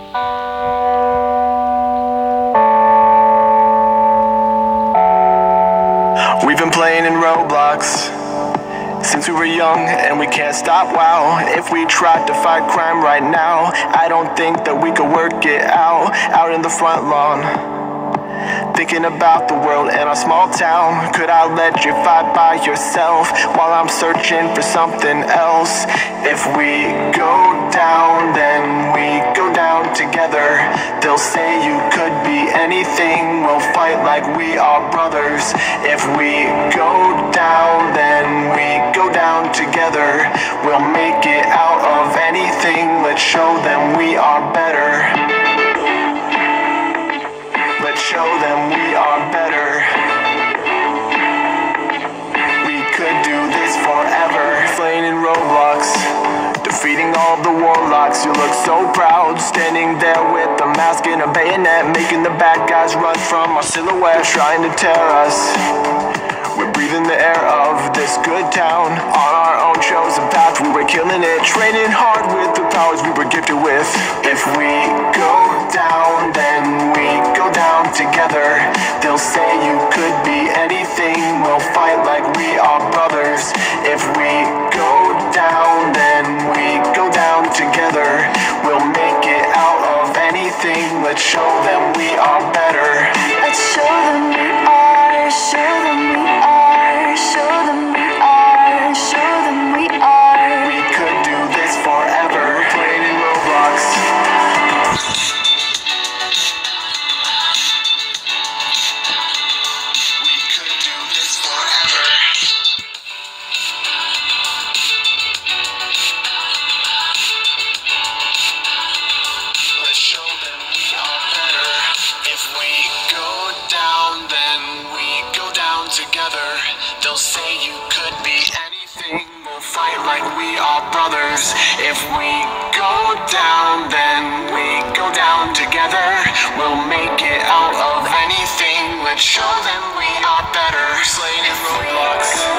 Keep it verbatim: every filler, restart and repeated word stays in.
We've been playing in Roblox since we were young, and we can't stop, wow. If we tried to fight crime right now, I don't think that we could work it out. Out in the front lawn, thinking about the world in our small town. Could I let you fight by yourself while I'm searching for something else? If we go down, then we go down together. They'll say you could be anything, we'll fight like we are brothers. If we go down, then we go down together. We'll make it out of anything, let's show them we are better. Let's show them we are better. We could do this forever. Playing in Roblox, defeating all the warlocks. You look so proud, standing there with a mask and a bayonet, making the bad guys run from our silhouette, trying to tear us. We're breathing the air of this good town, on our own chosen path. We were killing it, training hard with the powers we were gifted with. If we go down, then we go down together. They'll say you could be anything, we'll fight like we are brothers. If we go down, then we go down together. We'll make it out of anything, let's show them we are better. Let's show them we are, show them we are, show them we are, show them we are. We could do this forever, playing in Roblox. We could do this forever. Let's show them we are better. If we go down, then we go down together. They'll say you could be anything, we'll fight like we are brothers. If we go down, then we go down together. We'll make it out of anything, let's show them we are better. Slaying in Roblox.